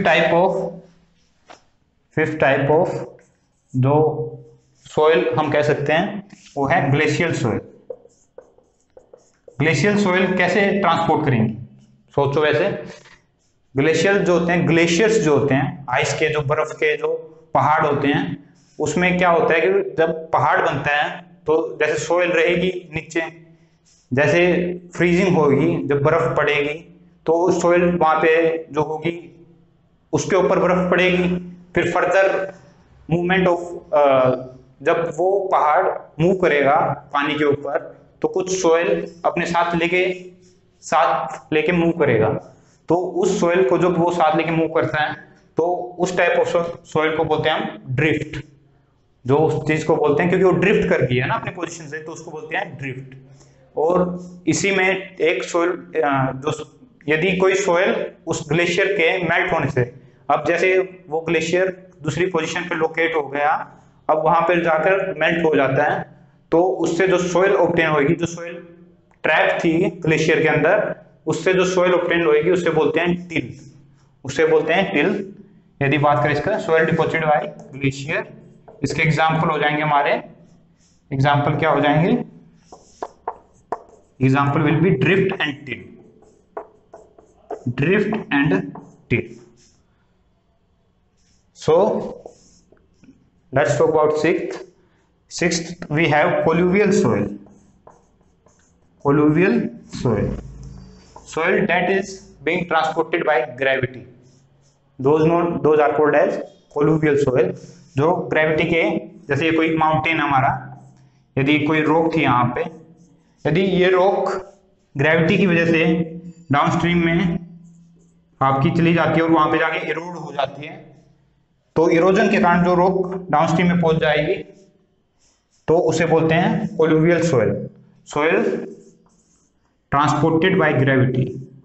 टाइप ऑफ जो सोइल हम कह सकते हैं वो है ग्लेशियल सोइल। ग्लेशियल सोइल कैसे ट्रांसपोर्ट करेंगे, सोचो। वैसे ग्लेशियल जो होते हैं, ग्लेशियर्स जो होते हैं, आइस के जो बर्फ के जो पहाड़ होते हैं, उसमें क्या होता है कि जब पहाड़ बनता है तो जैसे सोइल रहेगी नीचे, जैसे फ्रीजिंग होगी, जब बर्फ पड़ेगी तो सोइल वहां पे जो होगी उसके ऊपर बर्फ पड़ेगी, फिर फर्दर मूवमेंट ऑफ जब वो पहाड़ मूव करेगा पानी के ऊपर तो कुछ सोइल अपने साथ लेके मूव करेगा। तो उस सोइल को जब वो साथ लेके मूव करता है तो उस टाइप ऑफ सोइल को बोलते हैं हम ड्रिफ्ट, जो उस चीज को बोलते हैं क्योंकि वो ड्रिफ्ट कर गई है ना अपने पोजीशन से, तो उसको बोलते हैं ड्रिफ्ट। और इसी में एक सोइल जो यदि कोई सोइल उस ग्लेशियर के मेल्ट होने से, अब जैसे वो ग्लेशियर दूसरी पोजीशन पे लोकेट हो गया, अब वहां पर जाकर मेल्ट हो जाता है, तो उससे जो सोइल ऑब्टेन होगी, जो सोइल ट्रैप थी ग्लेशियर के अंदर, उससे जो सोइल ऑब्टेन होगी उसे बोलते हैं टिल, उसे बोलते हैं टिल। यदि बात करें इसका, सोइल डिपॉजिटेड बाय ग्लेशियर, इसके एग्जाम्पल हो जाएंगे हमारे, एग्जाम्पल क्या हो जाएंगे, example will be drift and till, drift and till. So let's talk about sixth we have colluvial soil. Colluvial soil that is being transported by gravity, those are called as colluvial soil। जो gravity के, जैसे कोई mountain हमारा, यदि कोई rock थी यहाँ पे, यदि ये रॉक ग्रेविटी की वजह से डाउनस्ट्रीम में आपकी चली जाती है और वहां पे जाके इरोड हो जाती है, तो इरोजन के कारण जो रॉक डाउनस्ट्रीम में पहुंच जाएगी तो उसे बोलते हैं colluvial soil. Soil transported by gravity,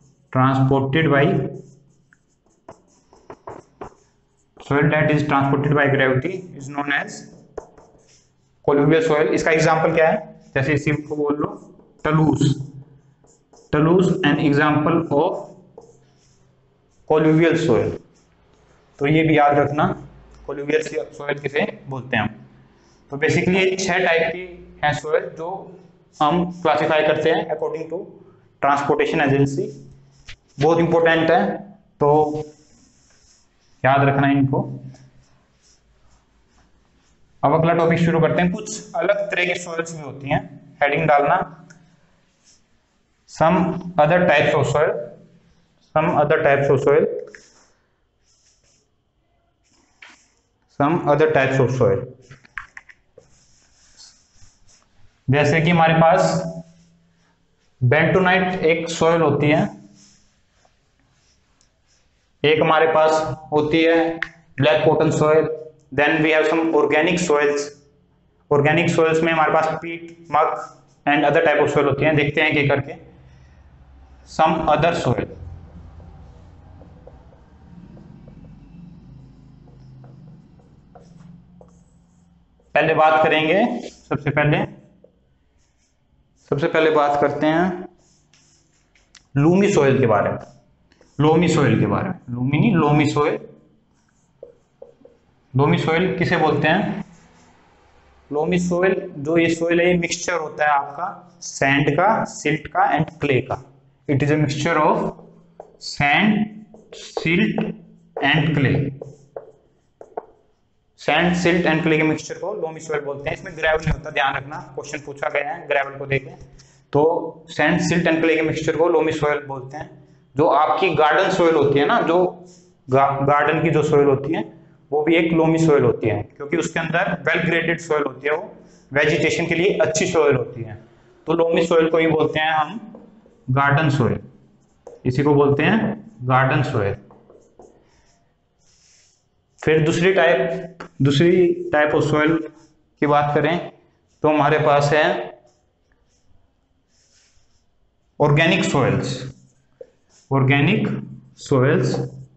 soil that is transported by gravity is known as colluvial soil. इसका एग्जांपल क्या है, जैसे इसी को बोल लो talus an example of colluvial soil. तो ये भी याद रखना, कोलुवियल सोइल किसे बोलते हैं हम। तो बेसिकली 6 टाइप की है सोइल जो हम क्लासिफाई करते हैं अकॉर्डिंग टू ट्रांसपोर्टेशन एजेंसी, बहुत इंपॉर्टेंट है, तो याद रखना इनको। अब अगला टॉपिक शुरू करते हैं। कुछ अलग तरह की सॉइल्स भी होती हैं, हेडिंग डालना some other types of soil, some other types of soil, some other types of soil. जैसे कि हमारे पास बेंटोनाइट एक सॉइल होती है, एक हमारे पास होती है black cotton soil, then we have some organic soils. Organic soils में हमारे पास peat, muck and other type of soil होती हैं। देखते हैं कि करके सम अदर सॉइल। पहले बात करेंगे, सबसे पहले बात करते हैं लूमी सॉइल के बारे में। लोमी सॉइल के बारे में, लूमी नहीं, लोमी सॉइल। लोमी सॉइल किसे बोलते हैं? लोमी सॉइल, जो ये सॉइल है, ये मिक्सचर होता है आपका सैंड का, सिल्ट का एंड क्ले का। It is a mixture of sand, silt and clay. Sand, silt and clay के मिक्सचर को लोमी सॉइल बोलते हैं। इसमें ग्रेवल नहीं होता, ध्यान रखना, क्वेश्चन पूछा गया है, ग्रेवल को देखें तो सैंड, सिल्ट एंड क्ले के मिक्सचर को लोमी सॉइल बोलते हैं। जो आपकी गार्डन सॉइल होती है ना, जो गार्डन की जो सॉइल होती है, वो भी एक लोमी सॉइल होती है, क्योंकि उसके अंदर वेल ग्रेडेड सॉइल होती है, वो वेजिटेशन के लिए अच्छी सॉइल होती है। तो लोमी सॉइल को ही बोलते हैं हम गार्डन सॉइल, इसी को बोलते हैं गार्डन सॉइल। फिर दूसरी टाइप ऑफ सॉइल की बात करें तो हमारे पास है organic soils. Organic soils,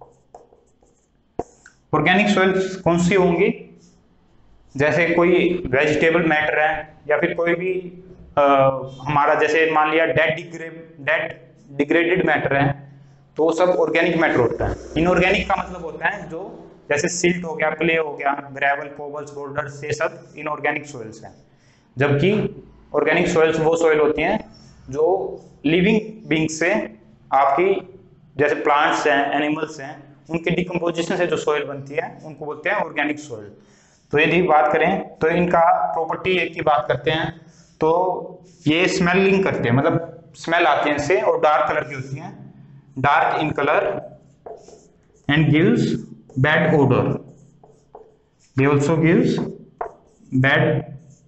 organic soils कौन सी होंगी? जैसे कोई वेजिटेबल मैटर है, या फिर कोई भी हमारा जैसे मान लिया डेड डिग्रेडेड मैटर है, तो सब ऑर्गेनिक मैटर होता है। इनऑर्गेनिक का मतलब होता है जो जैसे सिल्ट हो गया, क्ले हो गया, ग्रेवल, कोबल्स, बोल्डर्स, ये सब इनऑर्गेनिक सॉइल्स हैं। जबकि ऑर्गेनिक सॉइल्स वो सॉइल होती हैं जो लिविंग बींग से, आपकी जैसे प्लांट्स हैं, एनिमल्स हैं, उनके डिकम्पोजिशन से जो सॉइल बनती है, उनको बोलते हैं ऑर्गेनिक सॉइल। तो यदि बात करें तो इनका प्रॉपर्टी एक की बात करते हैं तो ये स्मेलिंग करते हैं, मतलब स्मेल आती है इनसे, और डार्क कलर की होती हैं, dark in colour and gives bad odour. They also gives bad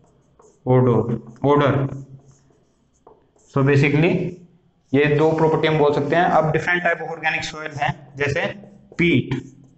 odour. So basically ये दो प्रॉपर्टी हम बोल सकते हैं। अब different type of organic soil हैं, जैसे पीट।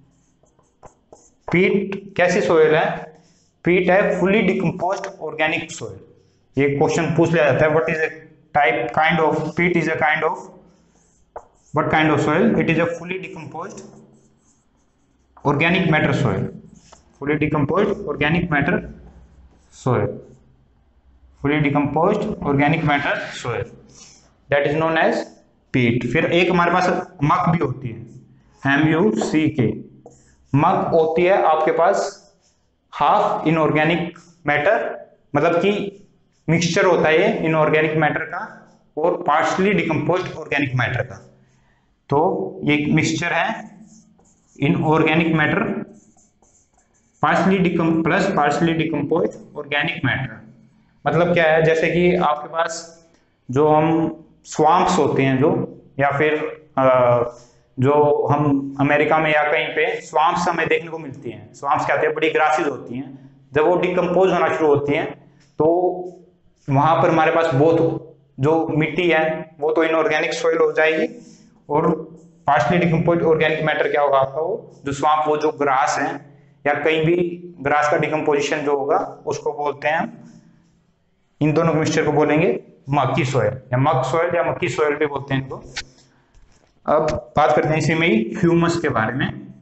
पीट कैसी सॉइल है? पीट है फुली डिकम्पोज्ड ऑर्गेनिक सॉइल। ये क्वेश्चन पूछ लिया जाता है, what is a type kind of peat is a kind of what kind of soil? It is a fully decomposed organic matter soil, fully decomposed organic matter soil, fully decomposed organic matter soil, that is known as peat। फिर एक हमारे पास मक भी होती है, MUCK। मक होती है आपके पास हाफ इनऑर्गेनिक मैटर, मतलब कि मिक्सचर होता है ये इनऑर्गेनिक मैटर का और पार्शली डिकम्पोज्ड ऑर्गेनिक मैटर का। तो ये मिक्सचर है inorganic matter partially decomposed organic matter. मतलब क्या है? जैसे कि आपके पास जो हम स्वाम्प्स होते हैं, जो या फिर जो हम अमेरिका में या कहीं पे स्वाम्प्स हमें देखने को मिलती हैं। स्वाम्प्स क्या होते हैं? बड़ी ग्रासेस होती हैं। जब वो डिकम्पोज होना शुरू होती हैं तो वहां पर हमारे पास बहुत जो मिट्टी है वो तो इनऑर्गेनिक सॉइल हो जाएगी, और पार्शली डिकम्पोज्ड ऑर्गेनिक मैटर क्या होगा आपका? वो जो स्वाम्प, वो जो ग्रास है या कहीं भी ग्रास का डिकम्पोजिशन जो होगा उसको बोलते हैं, इन दोनों मिक्सचर को बोलेंगे मक्की सॉइल या मक सॉइल या मक्की सॉइल भी बोलते हैं इनको। अब बात करते हैं इसी में ही ह्यूमस के बारे में।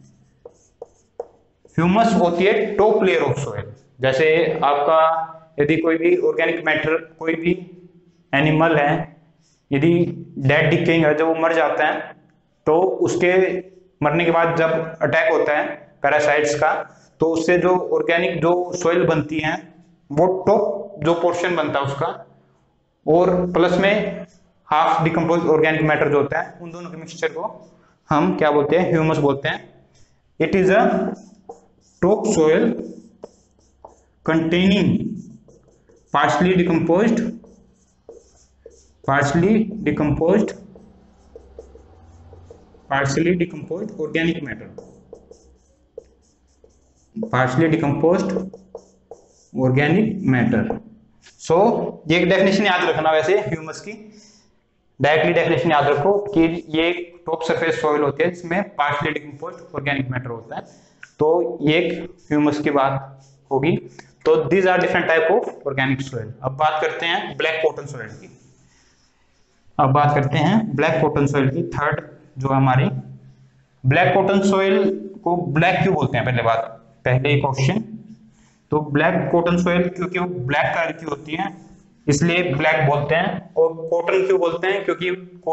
ह्यूमस होती है टॉप लेयर ऑफ सॉइल। जैसे आपका यदि कोई भी ऑर्गेनिक मैटर, कोई भी एनिमल है, यदि डेड डिकेइंग है, जब वो मर जाता है तो उसके मरने के बाद जब अटैक होता है पैरासाइट्स का, तो उससे जो ऑर्गेनिक जो सॉइल बनती है वो टॉप जो पोर्शन बनता है उसका, और प्लस में हाफ डिकम्पोज ऑर्गेनिक मैटर जो होता है, उन दोनों के मिक्सचर को हम क्या बोलते हैं, ह्यूमस बोलते हैं। It is a top soil containing partially decomposed organic matter, so ये डेफिनेशन याद रखना। वैसे ह्यूमस की डायरेक्टली डेफिनेशन याद रखो कि ये टॉप सरफेस सॉइल होती है जिसमें पार्शली डिकम्पोज्ड ऑर्गेनिक मैटर होता है। तो ये एक ह्यूमस की बात होगी। तो these are different type of organic soil. अब बात करते हैं ब्लैक कॉटन सॉइल की। थर्ड जो हमारी ब्लैक कॉटन सॉइल को ब्लैक क्यों बोलते हैं, पहले एक क्वेश्चन। तो ब्लैक कॉटन सॉइल क्योंकि वो ब्लैक कलर की होती है इसलिए ब्लैक बोलते हैं। और कॉटन क्यों बोलते हैं, क्योंकि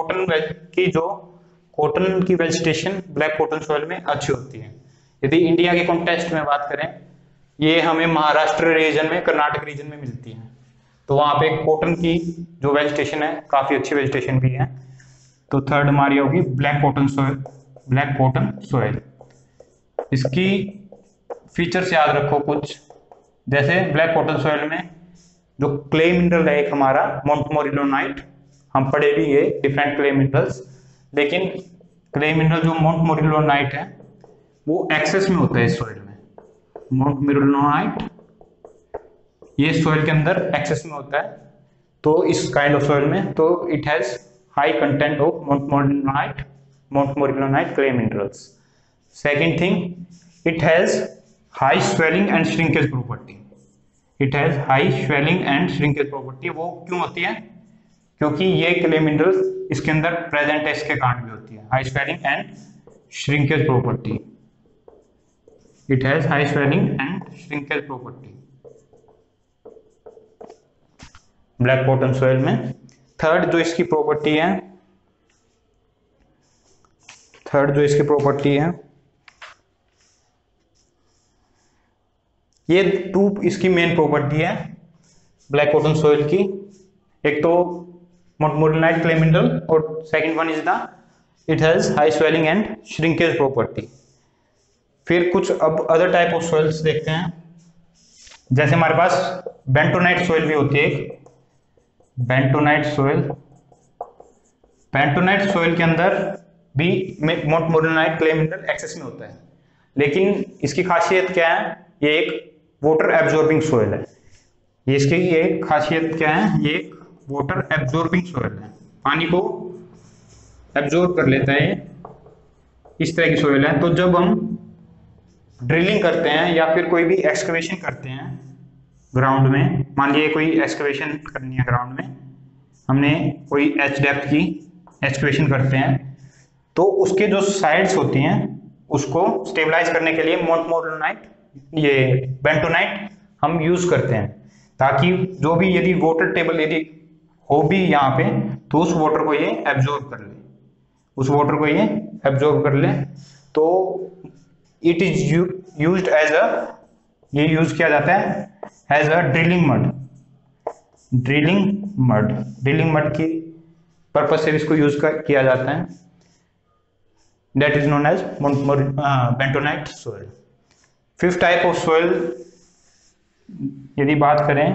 कॉटन की वेजिटेशन ब्लैक कॉटन सॉइल में अच्छी होती है। यदि इंडिया के कॉन्टेक्स्ट में बात करें, ये हमें महाराष्ट्र रीजन में, कर्नाटक रीजन में मिलती है। तो वहां पे कॉटन की जो वेजिटेशन है काफी अच्छी वेजिटेशन भी है। तो थर्ड हमारी होगी ब्लैक कॉटन सॉइल। इसकी फीचर्स याद रखो कुछ, जैसे ब्लैक कॉटन सॉइल में जो क्ले मिनरल है एक हमारा मोंटमोरिलोनाइट, हम पढ़े भी ये डिफरेंट क्ले मिनरल्स, लेकिन क्ले मिनरल जो मोंटमोरिलोनाइट है वो एक्सेस में होता है इस सॉइल में। मोंटमोरिलोनाइट ये सॉइल के अंदर एक्सेस में होता है, तो इस काइंड ऑफ सॉइल में, तो it has high content of montmorillonite clay minerals. Second thing, it has high swelling and shrinkage property. वो क्यों होती है, क्योंकि ये क्ले मिनरल्स इसके अंदर प्रेजेंट है, इसके कारण भी होती है। High swelling and shrinkage property, it has high swelling and shrinkage property black cotton soil में। थर्ड जो इसकी प्रॉपर्टी है, ये टू इसकी मेन प्रॉपर्टी है ब्लैक कॉटन सॉइल की। एक तो मोंटमोरिलोनाइट क्ले मिनरल और second one is it has high swelling and shrinkage property. फिर कुछ अब अदर टाइप ऑफ सॉइल्स देखते हैं, जैसे हमारे पास बेंटोनाइट सॉइल भी होती है। बेंटोनाइट सॉइल के अंदर भी मोंटमोरिलोनाइट क्ले मिनरल एक्सेस में होता है, लेकिन इसकी खासियत क्या है, ये एक वाटर एब्जॉर्बिंग सॉइल है। ये खासियत क्या है, ये एक वाटर एब्जॉर्बिंग सॉइल है, पानी को एब्जॉर्ब कर लेता है, इस तरह की सॉइल है। तो जब हम ड्रिलिंग करते हैं या फिर कोई भी एक्सकवेशन करते हैं ग्राउंड में, मान लीजिए कोई एक्सकवेशन करनी है ग्राउंड में, हमने कोई एच डेप्थ की एक्सकवेशन करते हैं, तो उसके जो साइड्स होती हैं उसको स्टेबलाइज करने के लिए बेंटोनाइट हम यूज करते हैं, ताकि जो भी यदि वाटर टेबल यदि हो भी यहाँ पे, तो उस वाटर को ये एब्जॉर्ब कर ले। तो इट इज यूज्ड एज ये यूज किया जाता है एज अ ड्रिलिंग मड की पर्पज से इसको यूज किया जाता है। That is known as bentonite soil. Fifth type of soil यदि बात करें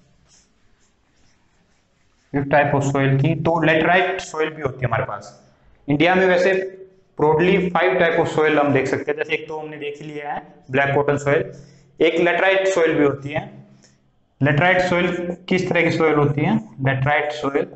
फिफ्थ टाइप ऑफ सॉइल की, तो लेटराइट सॉइल भी होती है हमारे पास। इंडिया में वैसे ब्रॉडली 5 टाइप ऑफ सॉइल हम देख सकते हैं, जैसे एक तो हमने देख ही लिया है ब्लैक कॉटन सॉइल, एक लेटराइट सॉइल भी होती है। लेटराइट सॉइल किस तरह की सॉइल होती है, लेटराइट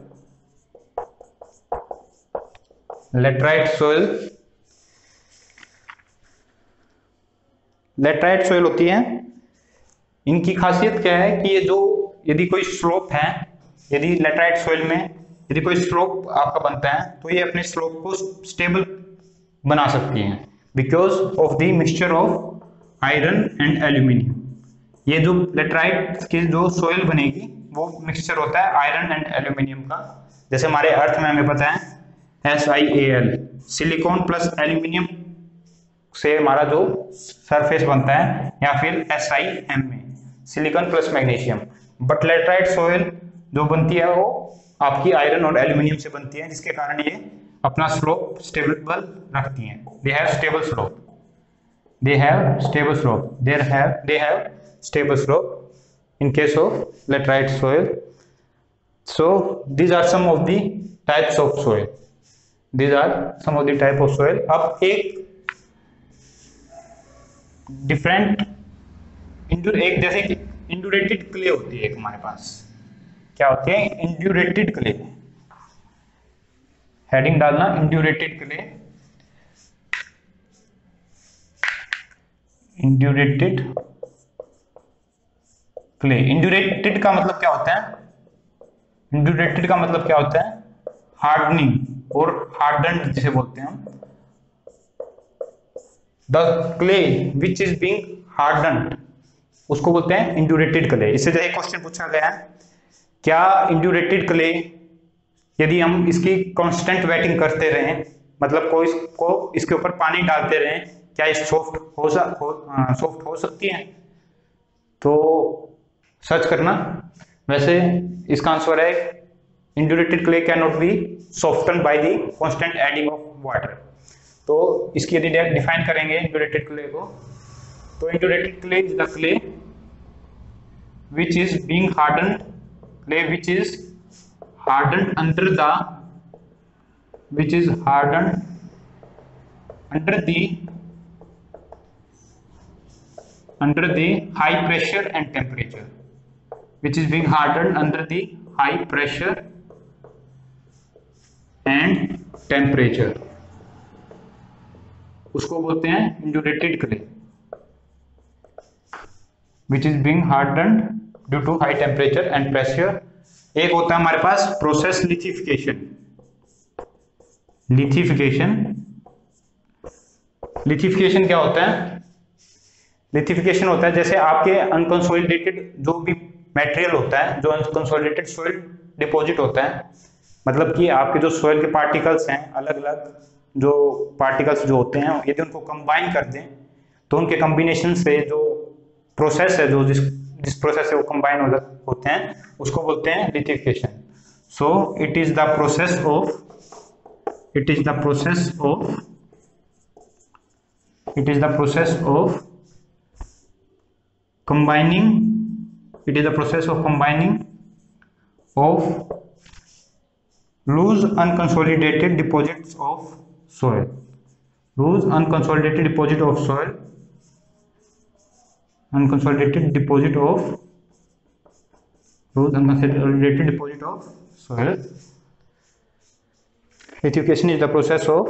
सॉइल होती है। इनकी खासियत क्या है कि ये जो यदि कोई स्लोप है, यदि लेटराइट सॉइल में यदि कोई स्लोप आपका बनता है, तो ये अपने स्लोप को स्टेबल बना सकती हैं because of the mixture of iron and aluminium. ये जो लेटराइट की जो सॉइल बनेगी वो मिक्सचर होता है आयरन एंड एल्यूमिनियम का। जैसे हमारे अर्थ में हमें पता है SiAl, सिलिकॉन प्लस एल्यूमिनियम से हमारा जो सरफेस बनता है, या फिर SiMa, silicon plus magnesium. But laterite soil जो बनती है वो आपकी आयरन और एल्यूमिनियम से बनती है, जिसके कारण ये अपना स्लोप स्टेबल रखती हैं। They have stable slope, they have stable slope, they have stable slope in case of laterite soil. So these are some of the types of soil, these are some of the type of soil. अब एक different एक जैसे कि इंड्यूरेटेड clay होती है एक हमारे पास, क्या होती है इंड्यूरेटेड क्ले, हेडिंग डालना इंड्यूरेटेड क्ले, इंड्यूरेटेड क्ले। इंड्यूरेटेड का मतलब क्या होता है, इंड्यूरेटेड का मतलब क्या होता है हार्डनिंग और हार्डन्ड जिसे बोलते हैं हम। The clay which is being hardened उसको बोलते हैं इंड्यूरेटेड क्ले। इससे जैसे क्वेश्चन पूछा गया है, क्या इंड्यूरेटेड क्ले यदि हम इसकी कांस्टेंट वेटिंग करते रहें, मतलब कोई को इसके ऊपर पानी डालते रहें, क्या ये सॉफ्ट हो सकती है? तो सर्च करना। वैसे इसका आंसर है indurated clay can not be soften by the constant adding of water. तो इसकी यदि डिफाइन करेंगे इंड्यूरेटेड क्ले को, तो indurated clay is the clay which is being hardened, clay which is hardened under the high pressure and temperature, which is being hardened under the high pressure and temperature, उसको बोलते हैं indurated clay, which is being hardened due to high temperature and pressure। एक होता है हमारे पास process lithification. Lithification क्या होता है? लिथिफिकेशन होता है जैसे आपके अनकंसोलिडेटेड जो भी मटेरियल होता है, जो अनकंसोलिडेटेड सॉइल डिपॉजिट होता है, मतलब कि आपके जो सॉइल के पार्टिकल्स हैं, अलग अलग जो पार्टिकल्स जो होते हैं, यदि उनको कंबाइन कर दें तो उनके कॉम्बिनेशन से जो प्रोसेस है, जो जिस प्रोसेस से वो कंबाइन होते हैं, उसको बोलते हैं lithification. So it is the process of combining of loose unconsolidated deposits of soil, unconsolidated deposit of soil, Lithification is the process of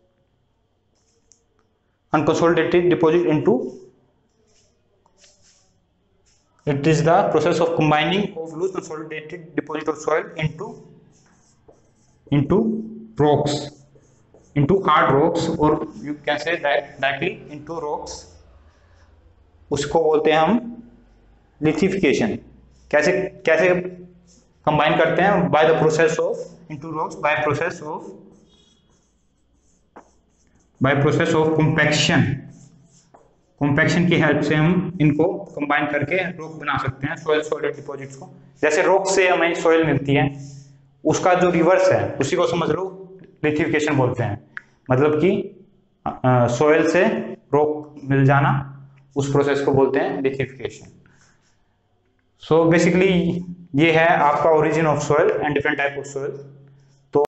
unconsolidated deposit into, it is the process of combining of loose consolidated deposit of soil into rocks, into hard rocks, or you can say that directly into rocks, उसको बोलते हैं हम lithification. कैसे combine करते हैं? By the process of into rocks, by process of compaction की help से हम इनको कंबाइन करके रॉक बना सकते हैं, सॉइल डिपॉजिट्स को। जैसे रॉक से हमें सॉइल मिलती है, उसका जो रिवर्स है उसी को समझ लो लिथिफिकेशन बोलते हैं, मतलब कि सॉइल से रॉक मिल जाना, उस प्रोसेस को बोलते हैं लिथिफिकेशन। सो बेसिकली ये है आपका origin of soil and different type of soil.